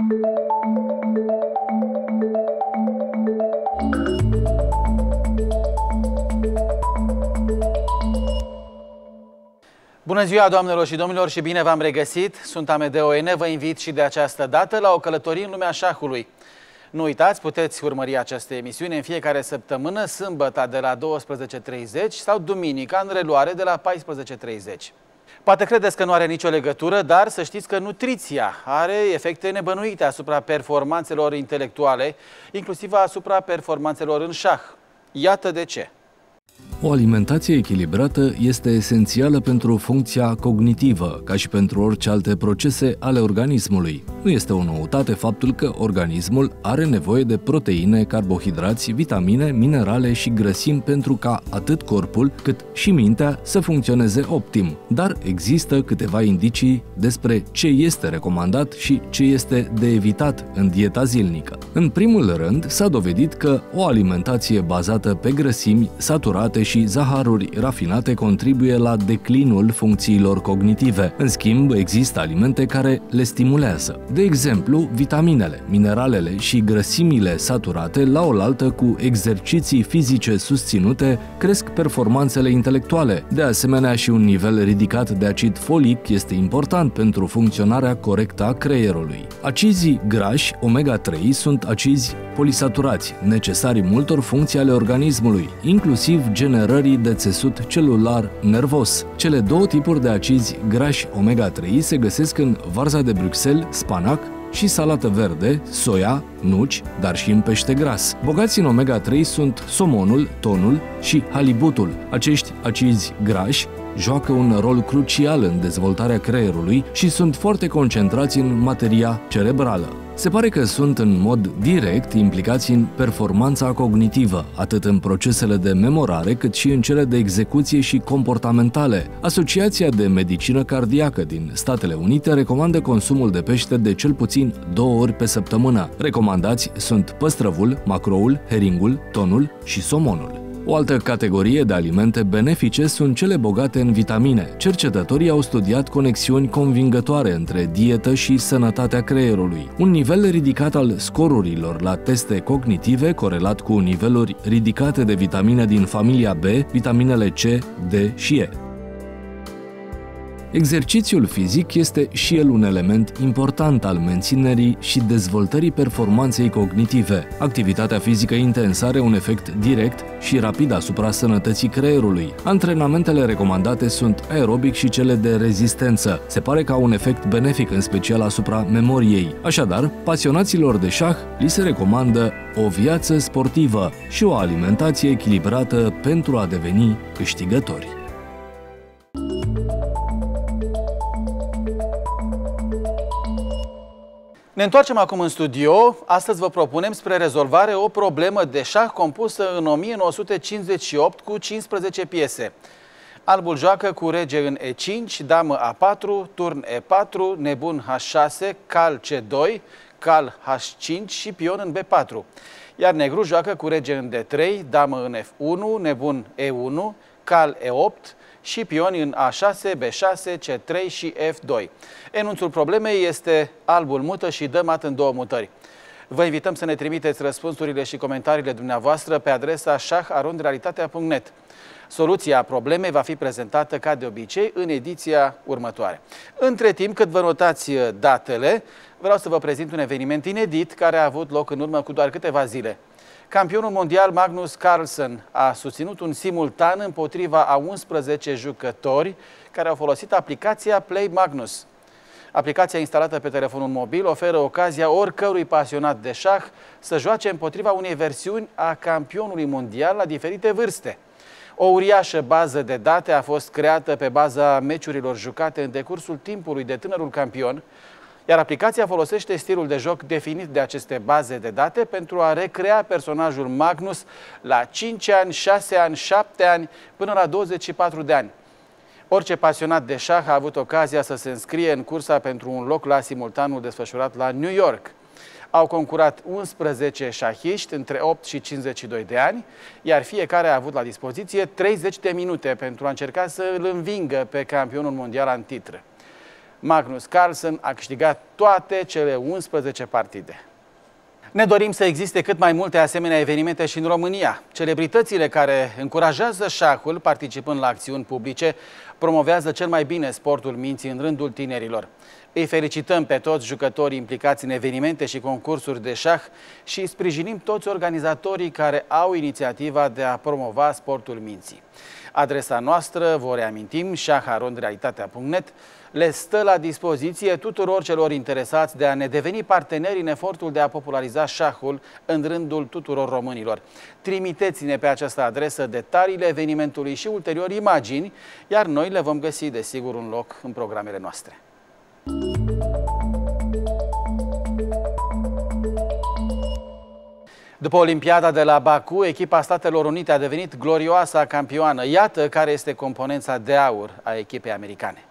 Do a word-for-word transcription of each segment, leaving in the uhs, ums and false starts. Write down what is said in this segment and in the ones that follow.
Bună ziua, doamnelor și domnilor, și bine v-am regăsit! Sunt Amedeo N. Vă invit și de această dată la o călătorie în lumea șahului. Nu uitați, puteți urmări această emisiune în fiecare săptămână, sâmbătă de la douăsprezece și treizeci sau duminica în reluare de la paisprezece și treizeci. Poate credeți că nu are nicio legătură, dar să știți că nutriția are efecte nebănuite asupra performanțelor intelectuale, inclusiv asupra performanțelor în șah. Iată de ce. O alimentație echilibrată este esențială pentru funcția cognitivă, ca și pentru orice alte procese ale organismului. Nu este o noutate faptul că organismul are nevoie de proteine, carbohidrați, vitamine, minerale și grăsimi pentru ca atât corpul cât și mintea să funcționeze optim. Dar există câteva indicii despre ce este recomandat și ce este de evitat în dieta zilnică. În primul rând, s-a dovedit că o alimentație bazată pe grăsimi, saturate și zaharuri rafinate contribuie la declinul funcțiilor cognitive. În schimb, există alimente care le stimulează. De exemplu, vitaminele, mineralele și grăsimile saturate, la oaltă cu exerciții fizice susținute, cresc performanțele intelectuale. De asemenea, și un nivel ridicat de acid folic este important pentru funcționarea corectă a creierului. Acizii grași omega trei sunt acizi polisaturați, necesari multor funcții ale organismului, inclusiv generării de țesut celular nervos. Cele două tipuri de acizi grași omega trei se găsesc în varza de Bruxelles, spanac și salată verde, soia, nuci, dar și în pește gras. Bogați în omega trei sunt somonul, tonul și halibutul. Acești acizi grași joacă un rol crucial în dezvoltarea creierului și sunt foarte concentrați în materia cerebrală. Se pare că sunt în mod direct implicați în performanța cognitivă, atât în procesele de memorare, cât și în cele de execuție și comportamentale. Asociația de Medicină Cardiacă din Statele Unite recomandă consumul de pește de cel puțin două ori pe săptămână. Recomandați sunt păstrăvul, macroul, heringul, tonul și somonul. O altă categorie de alimente benefice sunt cele bogate în vitamine. Cercetătorii au studiat conexiuni convingătoare între dietă și sănătatea creierului. Un nivel ridicat al scorurilor la teste cognitive, corelat cu niveluri ridicate de vitamine din familia B, vitaminele C, D și E. Exercițiul fizic este și el un element important al menținerii și dezvoltării performanței cognitive. Activitatea fizică intensă are un efect direct și rapid asupra sănătății creierului. Antrenamentele recomandate sunt aerobic și cele de rezistență. Se pare că au un efect benefic în special asupra memoriei. Așadar, pasionaților de șah li se recomandă o viață sportivă și o alimentație echilibrată pentru a deveni câștigători. Ne întoarcem acum în studio. Astăzi vă propunem spre rezolvare o problemă de șah compusă în o mie nouă sute cincizeci și opt cu cincisprezece piese. Albul joacă cu rege în E cinci, damă A patru, turn E patru, nebun H șase, cal C doi, cal H cinci și pion în B patru. Iar negru joacă cu rege în D trei, damă în F unu, nebun E unu, cal E opt, și pioni în A șase, B șase, C trei și F doi. Enunțul problemei este albul mută și dă mat în două mutări. Vă invităm să ne trimiteți răspunsurile și comentariile dumneavoastră pe adresa șah arond realitatea punct net. Soluția problemei va fi prezentată ca de obicei în ediția următoare. Între timp, cât vă notați datele, vreau să vă prezint un eveniment inedit care a avut loc în urmă cu doar câteva zile. Campionul mondial Magnus Carlsen a susținut un simultan împotriva a unsprezece jucători care au folosit aplicația Play Magnus. Aplicația instalată pe telefonul mobil oferă ocazia oricărui pasionat de șah să joace împotriva unei versiuni a campionului mondial la diferite vârste. O uriașă bază de date a fost creată pe baza meciurilor jucate în decursul timpului de tânărul campion, iar aplicația folosește stilul de joc definit de aceste baze de date pentru a recrea personajul Magnus la cinci ani, șase ani, șapte ani, până la douăzeci și patru de ani. Orice pasionat de șah a avut ocazia să se înscrie în cursa pentru un loc la simultanul desfășurat la New York. Au concurat unsprezece șahiști între opt și cincizeci și doi de ani, iar fiecare a avut la dispoziție treizeci de minute pentru a încerca să îl învingă pe campionul mondial în titră. Magnus Carlsen a câștigat toate cele unsprezece partide. Ne dorim să existe cât mai multe asemenea evenimente și în România. Celebritățile care încurajează șahul, participând la acțiuni publice, promovează cel mai bine sportul minții în rândul tinerilor. Îi felicităm pe toți jucătorii implicați în evenimente și concursuri de șah și sprijinim toți organizatorii care au inițiativa de a promova sportul minții. Adresa noastră, vă reamintim, șah arond realitatea punct net, le stă la dispoziție tuturor celor interesați de a ne deveni parteneri în efortul de a populariza șahul în rândul tuturor românilor. Trimiteți-ne pe această adresă detaliile evenimentului și ulterior imagini, iar noi le vom găsi, desigur, un loc în programele noastre. După Olimpiada de la Baku, echipa Statelor Unite a devenit glorioasa campioană. Iată care este componența de aur a echipei americane.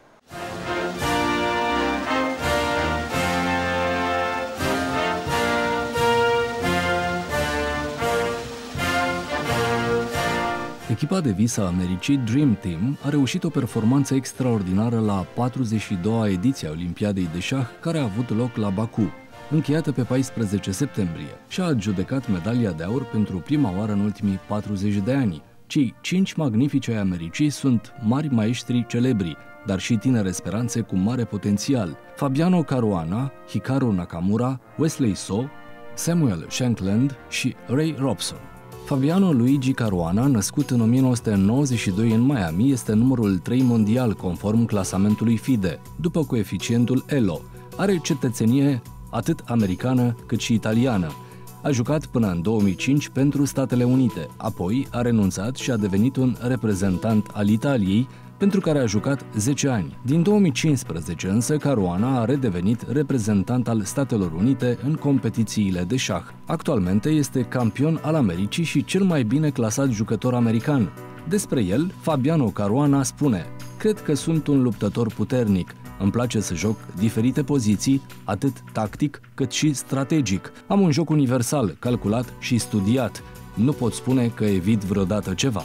Echipa de vis a Americii, Dream Team, a reușit o performanță extraordinară la patruzeci și doua ediție a Olimpiadei de șah, care a avut loc la Baku, încheiată pe paisprezece septembrie, și a adjudecat medalia de aur pentru prima oară în ultimii patruzeci de ani. Cei cinci magnifici ai Americii sunt mari maestri celebri, dar și tinere speranțe cu mare potențial: Fabiano Caruana, Hikaru Nakamura, Wesley So, Samuel Shankland și Ray Robson. Fabiano Luigi Caruana, născut în o mie nouă sute nouăzeci și doi în Miami, este numărul trei mondial conform clasamentului FIDE, după coeficientul E L O. Are cetățenie atât americană cât și italiană. A jucat până în două mii cinci pentru Statele Unite, apoi a renunțat și a devenit un reprezentant al Italiei, pentru care a jucat zece ani. Din două mii cincisprezece însă, Caruana a redevenit reprezentant al Statelor Unite în competițiile de șah. Actualmente este campion al Americii și cel mai bine clasat jucător american. Despre el, Fabiano Caruana spune: "Cred că sunt un luptător puternic. Îmi place să joc diferite poziții, atât tactic cât și strategic. Am un joc universal, calculat și studiat. Nu pot spune că evit vreodată ceva."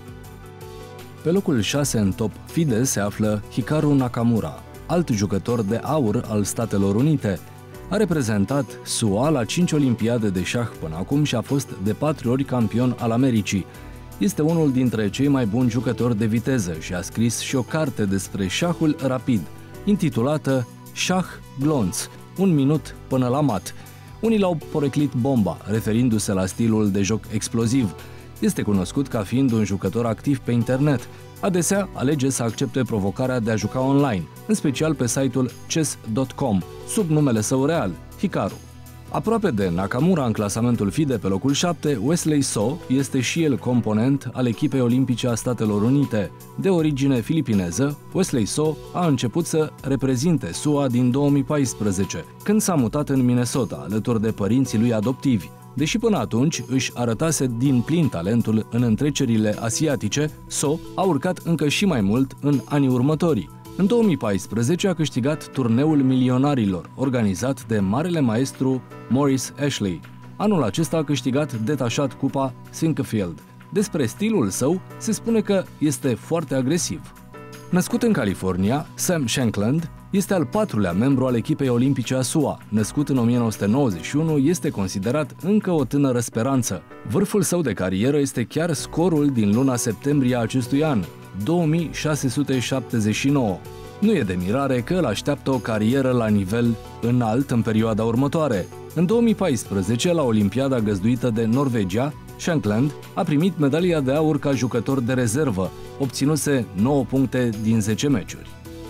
Pe locul șase în top FIDE se află Hikaru Nakamura, alt jucător de aur al Statelor Unite. A reprezentat S U A la cinci olimpiade de șah până acum și a fost de patru ori campion al Americii. Este unul dintre cei mai buni jucători de viteză și a scris și o carte despre șahul rapid, intitulată Șah Glonț, un minut până la mat. Unii l-au poreclit bomba, referindu-se la stilul de joc exploziv. Este cunoscut ca fiind un jucător activ pe internet. Adesea alege să accepte provocarea de a juca online, în special pe site-ul chess punct com, sub numele său real, Hikaru. Aproape de Nakamura în clasamentul FIDE pe locul șapte, Wesley So este și el component al echipei olimpice a Statelor Unite. De origine filipineză, Wesley So a început să reprezinte S U A din două mii paisprezece, când s-a mutat în Minnesota, alături de părinții lui adoptivi. Deși până atunci își arătase din plin talentul în întrecerile asiatice, So a urcat încă și mai mult în anii următori. În două mii paisprezece a câștigat turneul milionarilor, organizat de marele maestru Maurice Ashley. Anul acesta a câștigat detașat cupa Sinquefield. Despre stilul său se spune că este foarte agresiv. Născut în California, Sam Shankland este al patrulea membru al echipei olimpice a S U A. Născut în o mie nouă sute nouăzeci și unu, este considerat încă o tânără speranță. Vârful său de carieră este chiar scorul din luna septembrie a acestui an, două mii șase sute șaptezeci și nouă. Nu e de mirare că îl așteaptă o carieră la nivel înalt în perioada următoare. În două mii paisprezece, la Olimpiada găzduită de Norvegia, Shankland a primit medalia de aur ca jucător de rezervă, obținuse nouă puncte din zece meciuri.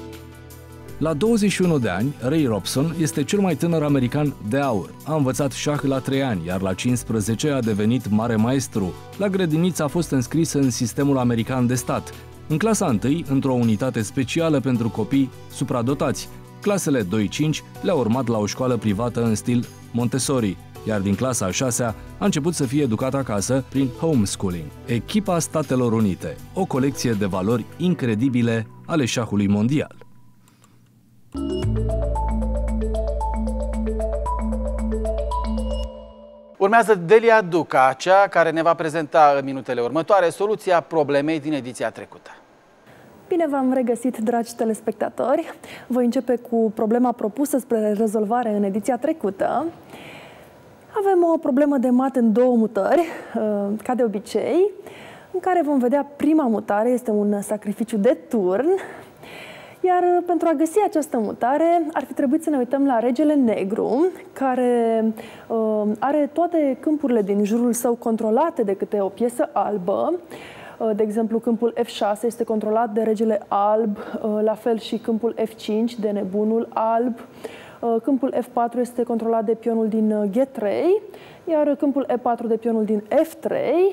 La douăzeci și unu de ani, Ray Robson este cel mai tânăr american de aur. A învățat șah la trei ani, iar la cincisprezece a devenit mare maestru. La grădiniță a fost înscris în sistemul american de stat. În clasa întâi, într-o unitate specială pentru copii supradotați. Clasele doi cinci le-a urmat la o școală privată în stil Montessori, iar din clasa a șasea a început să fie educat acasă prin homeschooling. Echipa Statelor Unite, o colecție de valori incredibile ale șahului mondial. Urmează Delia Duca, cea care ne va prezenta în minutele următoare soluția problemei din ediția trecută. Bine v-am regăsit, dragi telespectatori! Voi începe cu problema propusă spre rezolvare în ediția trecută. Avem o problemă de mat în două mutări, ca de obicei, în care vom vedea prima mutare, este un sacrificiu de turn, iar pentru a găsi această mutare ar fi trebuit să ne uităm la regele negru, care uh, are toate câmpurile din jurul său controlate de câte o piesă albă. De exemplu, câmpul F șase este controlat de regele alb, la fel și câmpul F cinci de nebunul alb. Câmpul F patru este controlat de pionul din G trei, iar câmpul E patru de pionul din F trei.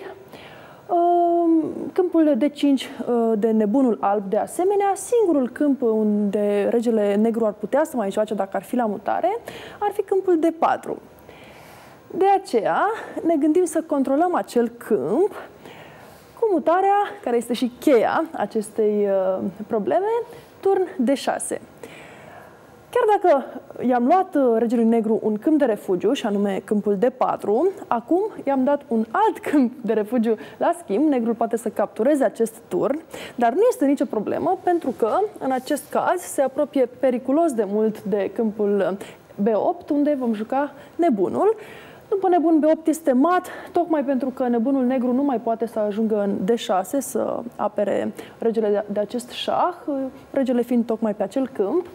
Câmpul D cinci de nebunul alb de asemenea. Singurul câmp unde regele negru ar putea să mai joace dacă ar fi la mutare ar fi câmpul D patru. De aceea ne gândim să controlăm acel câmp cu mutarea, care este și cheia acestei uh, probleme, turn D șase. Chiar dacă i-am luat uh, regelui negru un câmp de refugiu, și anume câmpul D patru, acum i-am dat un alt câmp de refugiu la schimb, negrul poate să captureze acest turn, dar nu este nicio problemă, pentru că în acest caz se apropie periculos de mult de câmpul B opt, unde vom juca nebunul. După nebun B opt este mat, tocmai pentru că nebunul negru nu mai poate să ajungă în D șase să apere regele de, de acest șah, regele fiind tocmai pe acel câmp.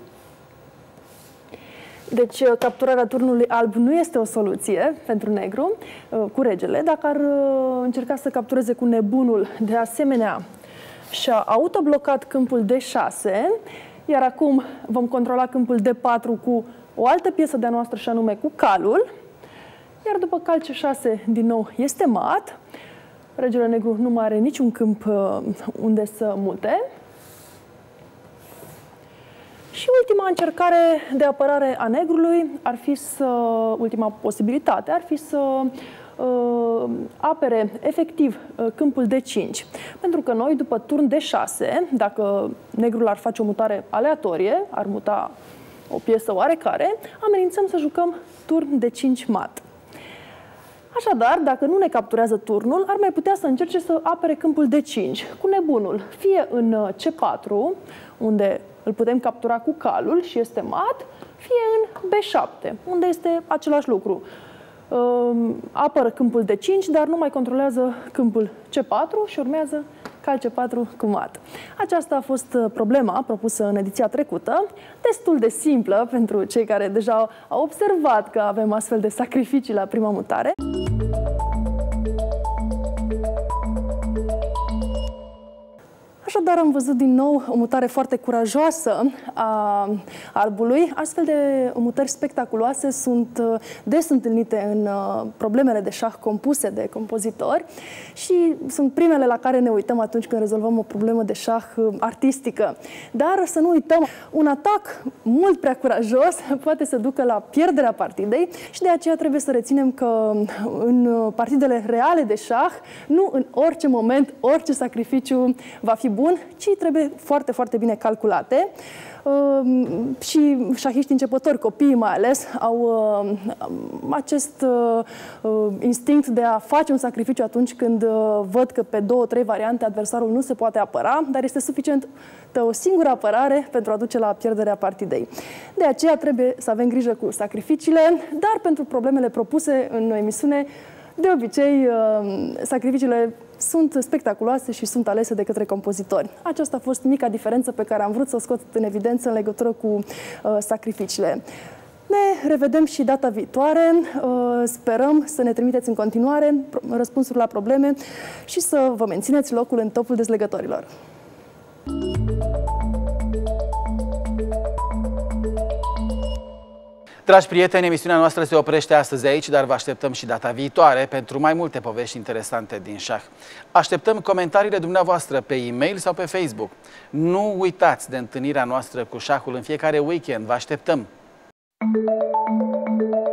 Deci capturarea turnului alb nu este o soluție pentru negru cu regele. Dacă ar încerca să captureze cu nebunul, de asemenea și-a autoblocat câmpul D șase, iar acum vom controla câmpul D patru cu o altă piesă de-a noastră, și anume cu calul. Iar după cal C șase, din nou, este mat. Regele negru nu mai are niciun câmp uh, unde să mute. Și ultima încercare de apărare a negrului ar fi să, ultima posibilitate, ar fi să uh, apere efectiv uh, câmpul D cinci. Pentru că noi, după turn D șase, dacă negrul ar face o mutare aleatorie, ar muta o piesă oarecare, amenințăm să jucăm turn D cinci mat. Așadar, dacă nu ne capturează turnul, ar mai putea să încerce să apere câmpul D cinci cu nebunul, fie în C patru, unde îl putem captura cu calul și este mat, fie în B șapte, unde este același lucru. Apără câmpul D cinci, dar nu mai controlează câmpul C patru și urmează cal C patru cu mat. Aceasta a fost problema propusă în ediția trecută, destul de simplă pentru cei care deja au observat că avem astfel de sacrificii la prima mutare. Așadar, am văzut din nou o mutare foarte curajoasă a albului. Astfel de mutări spectaculoase sunt des întâlnite în problemele de șah compuse de compozitori și sunt primele la care ne uităm atunci când rezolvăm o problemă de șah artistică. Dar să nu uităm, un atac mult prea curajos poate să ducă la pierderea partidei și de aceea trebuie să reținem că în partidele reale de șah, nu în orice moment, orice sacrificiu va fi bun, ci trebuie foarte, foarte bine calculate. Uh, și șahiștii începători, copiii mai ales, au uh, acest uh, instinct de a face un sacrificiu atunci când uh, văd că pe două, trei variante adversarul nu se poate apăra, dar este suficient de o singură apărare pentru a duce la pierderea partidei. De aceea trebuie să avem grijă cu sacrificiile, dar pentru problemele propuse în emisiune, de obicei, sacrificiile sunt spectaculoase și sunt alese de către compozitori. Aceasta a fost mica diferență pe care am vrut să o scot în evidență în legătură cu uh, sacrificiile. Ne revedem și data viitoare. Uh, sperăm să ne trimiteți în continuare răspunsuri la probleme și să vă mențineți locul în topul dezlegătorilor. Dragi prieteni, emisiunea noastră se oprește astăzi aici, dar vă așteptăm și data viitoare pentru mai multe povești interesante din șah. Așteptăm comentariile dumneavoastră pe e-mail sau pe Facebook. Nu uitați de întâlnirea noastră cu șahul în fiecare weekend. Vă așteptăm!